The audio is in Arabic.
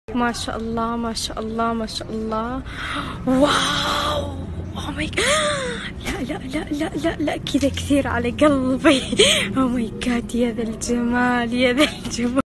ما شاء الله ما شاء الله ما شاء الله. واو، اوه ماي لا لا لا لا لا لا، كذا كثير على قلبي. اوه ماي جاد، يا ذا الجمال يا ذا الجمال.